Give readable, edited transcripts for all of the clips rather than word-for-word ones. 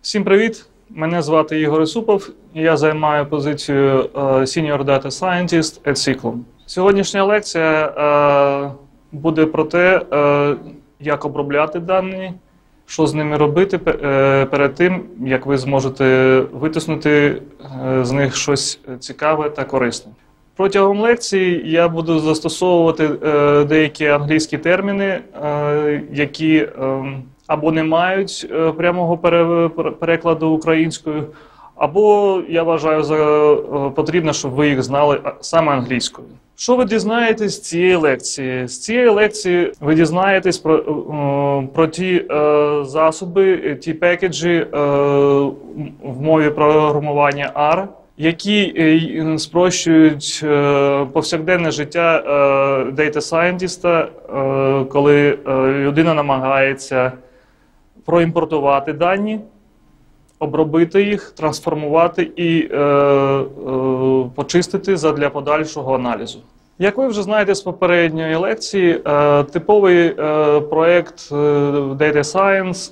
Всім привіт! Мене звати Ігор Ісупов, і я займаю позицію Senior Data Scientist at Cyclone. Сьогоднішня лекція буде про те, як обробляти дані, що з ними робити перед тим, як ви зможете витиснути з них щось цікаве та корисне. Протягом лекції я буду застосовувати деякі англійські терміни, які або не мають прямого перекладу українською, або я вважаю за потрібно, щоб ви їх знали саме англійською. Що ви дізнаєтесь з цієї лекції? З цієї лекції ви дізнаєтесь про ті засоби, ті пекеджі в мові програмування R, які спрощують повсякденне життя дейта-сайентіста, коли людина намагається проімпортувати дані, обробити їх, трансформувати і почистити задля подальшого аналізу. Як ви вже знаєте з попередньої лекції, типовий проєкт Data Science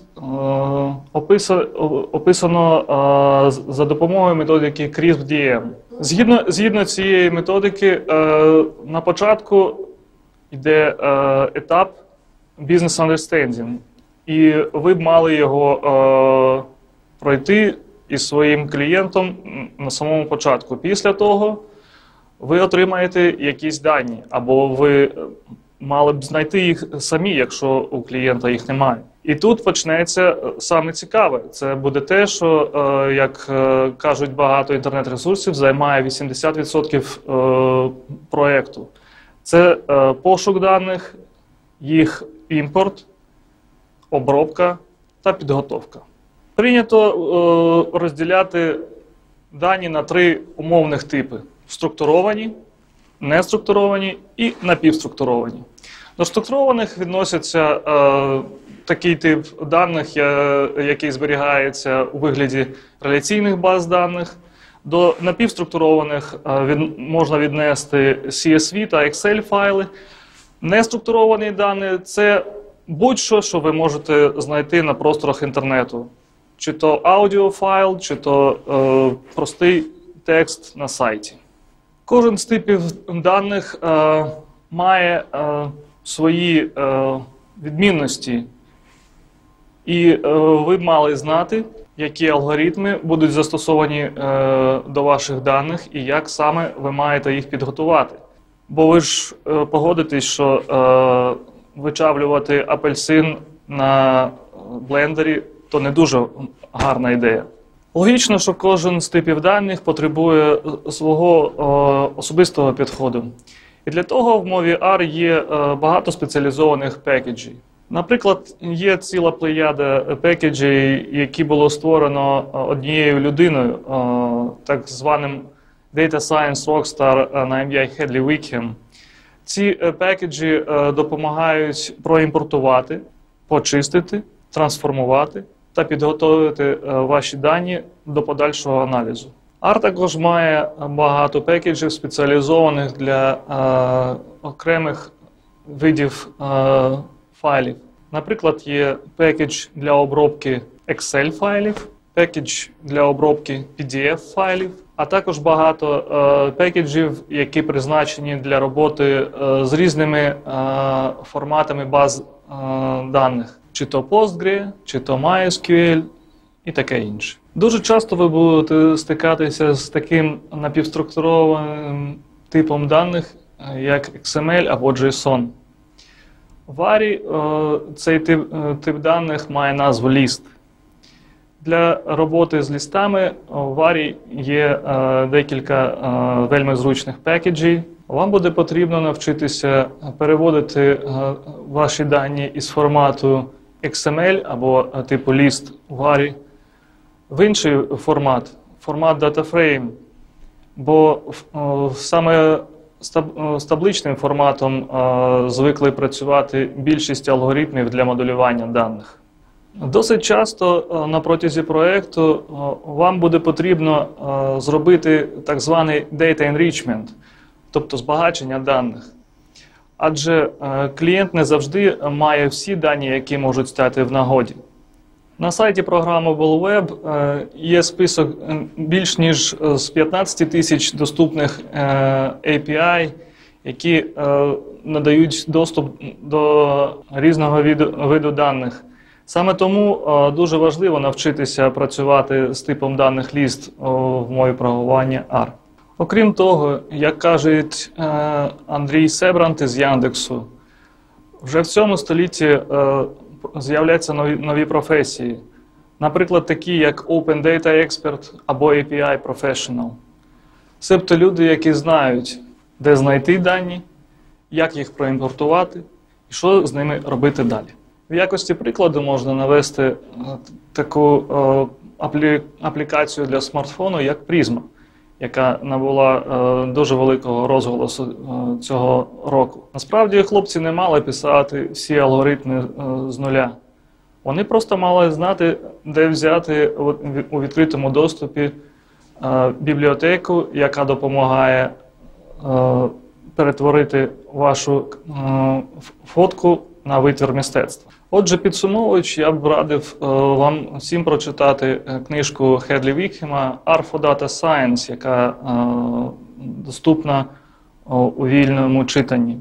описано за допомогою методики CRISP-DM. Згідно цієї методики, на початку йде етап Business Understanding, і ви б мали його пройти із своїм клієнтом на самому початку. Після того ви отримаєте якісь дані, або ви мали б знайти їх самі, якщо у клієнта їх немає. І тут почнеться саме цікаве. Це буде те, що, як кажуть багато інтернет-ресурсів, займає 80% проєкту. Це пошук даних, їх імпорт, обробка та підготовка. Прийнято розділяти дані на три умовних типи: структуровані, неструктуровані і напівструктуровані. До структурованих відносяться такий тип даних, який зберігається у вигляді реляційних баз даних. До напівструктурованих можна віднести CSV та Excel файли. Неструктуровані дані – це будь-що, що ви можете знайти на просторах інтернету. Чи то аудіофайл, чи то простий текст на сайті. Кожен з типів даних має свої відмінності. І ви б мали знати, які алгоритми будуть застосовані до ваших даних і як саме ви маєте їх підготувати. Бо ви ж погодитесь, що вичавлювати апельсин на блендері – то не дуже гарна ідея. Логічно, що кожен з типів даних потребує свого особистого підходу. І для того в мові R є багато спеціалізованих пекеджів. Наприклад, є ціла плеяда пекеджів, які було створено однією людиною, так званим Data Science Rockstar на ім'я Хедлі Вікхем. Ці пекеджі допомагають проімпортувати, почистити, трансформувати та підготовити ваші дані до подальшого аналізу. R також має багато пекеджів, спеціалізованих для окремих видів файлів. Наприклад, є пекедж для обробки Excel файлів, пекедж для обробки PDF файлів, а також багато пекеджів, які призначені для роботи з різними форматами баз даних. Чи то Postgre, чи то MySQL і таке інше. Дуже часто ви будете стикатися з таким напівструктурованим типом даних, як XML або JSON. В R цей тип даних має назву ліст. Для роботи з лістами в R є декілька вельми зручних пекеджів. Вам буде потрібно навчитися переводити ваші дані із формату XML або типу ліст в R в інший формат DataFrame, бо саме з табличним форматом звикли працювати більшість алгоритмів для моделювання даних. Досить часто на протязі проєкту вам буде потрібно зробити так званий Data Enrichment, тобто збагачення даних. Адже клієнт не завжди має всі дані, які можуть стати в нагоді. На сайті програми BullWeb є список більш ніж з 15 тисяч доступних API, які надають доступ до різного виду даних. Саме тому дуже важливо навчитися працювати з типом даних ліст в мові програмування R. Окрім того, як каже Андрій Себрант із Яндексу, вже в цьому столітті з'являються нові професії. Наприклад, такі як Open Data Expert або API Professional. Себто люди, які знають, де знайти дані, як їх проімпортувати і що з ними робити далі. В якості прикладу можна навести таку аплікацію для смартфону, як Prisma, яка набула дуже великого розголосу цього року. Насправді, хлопці не мали писати всі алгоритми з нуля. Вони просто мали знати, де взяти у відкритому доступі бібліотеку, яка допомагає перетворити вашу фотку на витвір мистецтва. Отже, підсумовуючи, я б радив вам всім прочитати книжку Хедлі Вікхема «R for Data Science», яка доступна у вільному читанні.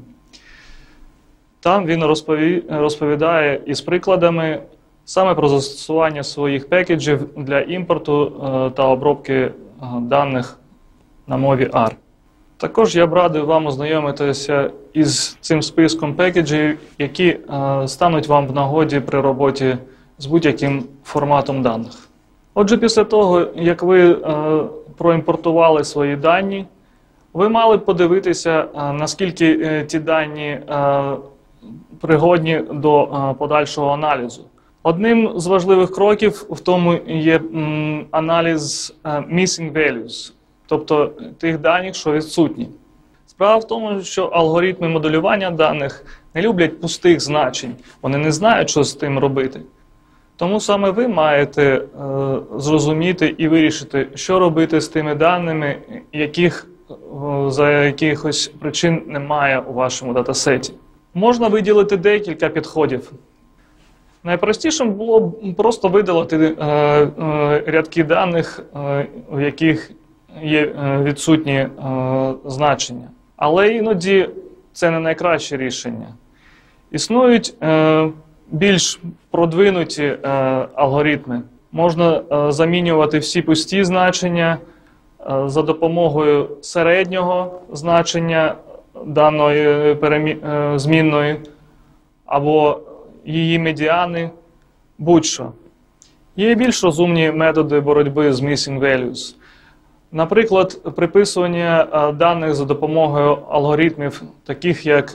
Там він розповідає із прикладами саме про застосування своїх пекеджів для імпорту та обробки даних на мові R. Також я б радив вам ознайомитися із цим списком пекеджів, які стануть вам в нагоді при роботі з будь-яким форматом даних. Отже, після того, як ви проімпортували свої дані, ви мали б подивитися, наскільки ті дані пригодні до подальшого аналізу. Одним з важливих кроків в тому є аналіз missing values, тобто тих даних, що відсутні. Справа в тому, що алгоритми моделювання даних не люблять пустих значень, вони не знають, що з тим робити. Тому саме ви маєте зрозуміти і вирішити, що робити з тими даними, яких за якихось причин немає у вашому датасеті. Можна виділити декілька підходів. Найпростішим було б просто видалити рядки даних, в яких є відсутні значення. Але іноді це не найкраще рішення. Існують більш продвинуті алгоритми. Можна замінювати всі пусті значення за допомогою середнього значення даної змінної або її медіани, будь-що. Є більш розумні методи боротьби з missing values. Наприклад, приписування даних за допомогою алгоритмів, таких як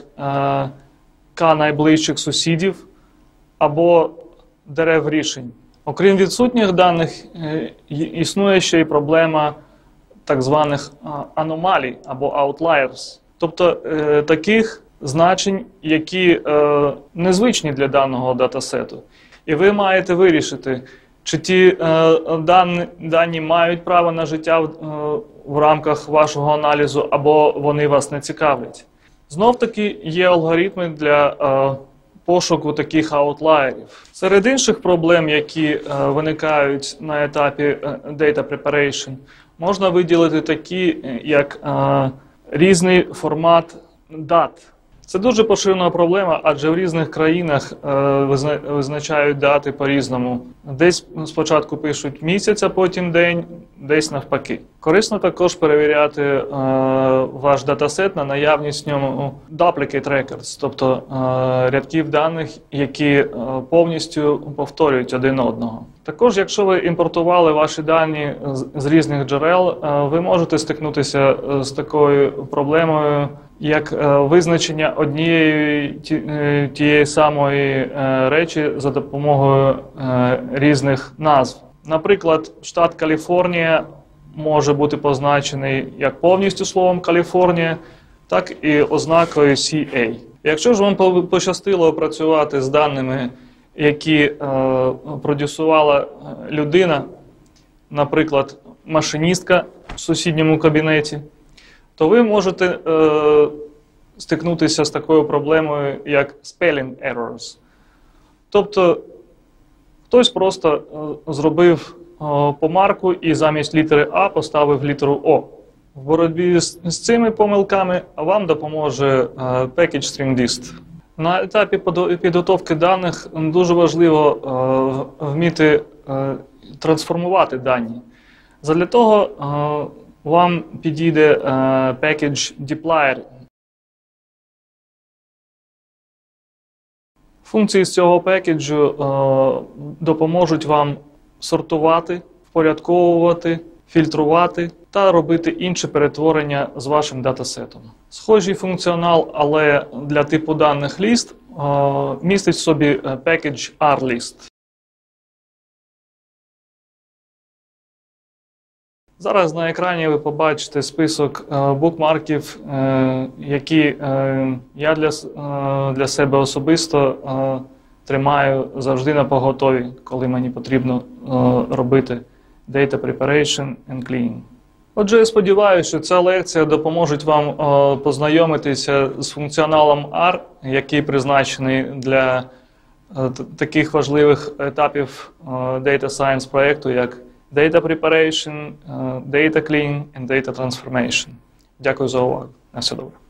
К найближчих сусідів або дерев рішень. Окрім відсутніх даних, існує ще й проблема так званих аномалій або outliers, тобто таких значень, які незвичні для даного датасету. І ви маєте вирішити, чи ті дані мають право на життя в рамках вашого аналізу, або вони вас не цікавлять. Знов-таки є алгоритми для пошуку таких аутлаєрів. Серед інших проблем, які виникають на етапі Data Preparation, можна виділити такі, як різний формат дат. Це дуже поширена проблема, адже в різних країнах визначають дати по-різному. Десь спочатку пишуть місяць, а потім день, десь навпаки. Корисно також перевіряти ваш датасет на наявність в ньому duplicate records, тобто рядків даних, які повністю повторюють один одного. Також, якщо ви імпортували ваші дані з різних джерел, ви можете стикнутися з такою проблемою, як визначення однієї тієї самої речі за допомогою різних назв. Наприклад, штат Каліфорнія може бути позначений як повністю словом Каліфорнія, так і ознакою CA. Якщо ж вам пощастило працювати з даними, які продюсувала людина, наприклад, машиністка в сусідньому кабінеті, то ви можете стикнутися з такою проблемою, як spelling errors. Тобто Хтось просто зробив помарку і замість літери А поставив літеру О. В боротьбі з цими помилками вам допоможе Package String Dist. На етапі підготовки даних дуже важливо вміти трансформувати дані. Задля того вам підійде Package Dplyr. Функції з цього пекеджу допоможуть вам сортувати, впорядковувати, фільтрувати та робити інші перетворення з вашим датасетом. Схожий функціонал, але для типу даних list, містить в собі пекедж rlist. Зараз на екрані ви побачите список букмарків, які я для себе особисто тримаю завжди на поготові, коли мені потрібно робити Data Preparation and Cleaning. Отже, я сподіваюся, що ця лекція допоможе вам познайомитися з функціоналом R, який призначений для таких важливих етапів Data Science проєкту, як Data Preparation, Data Cleaning and Data Transformation. Дякую за увагу. На все добре.